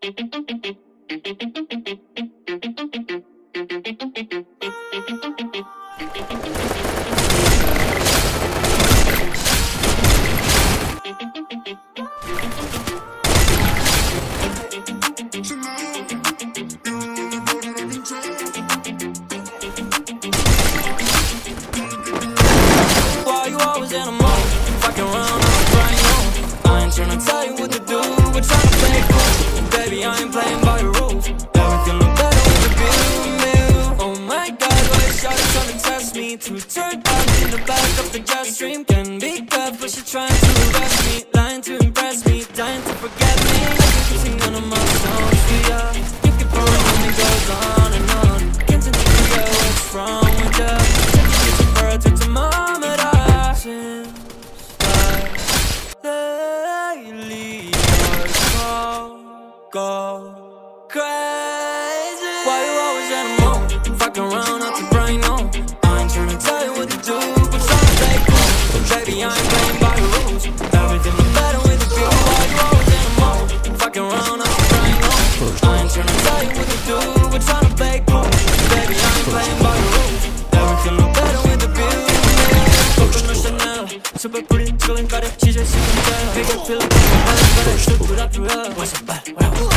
Why you always in a mode? Fucking around, I'm crying on. I ain't tryna tell you what to do, we're tryna play cool. Baby, I ain't playing by the rules. Everything look better with the view. Oh my God, why is shawty tryna test me? To turn up in the back of the jet stream. Can be good, but she trying to arrest me. Lying to impress me, dying to forget me. I can sing none of my songs for ya. You keep on and it goes on and on. Can't seem to figure out what's wrong with ya. Take you to birth to thermometer. Since lately go crazy. Why you always in a mood? Fucking around out the brain, no. I ain't tryna tell you what to do, but tryna play cool. Baby, I ain't playing by the rules. Everything look better with the view. Why you always in a mood? Fucking around out the brain, no. I ain't tryna tell you what to do, but tryna play cool. Baby, I ain't playing by the rules. Everything look better with the view. Coconut Chanel, super pretty, chillin', got it, she just sitting there. Make her feel like but I should put up to her. What's up, bad?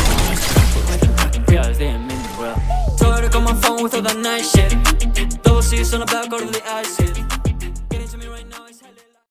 Yeah, they ain't mean it well. Told her to call my phone with all that nice shit. Double C's on the back, go to the acid.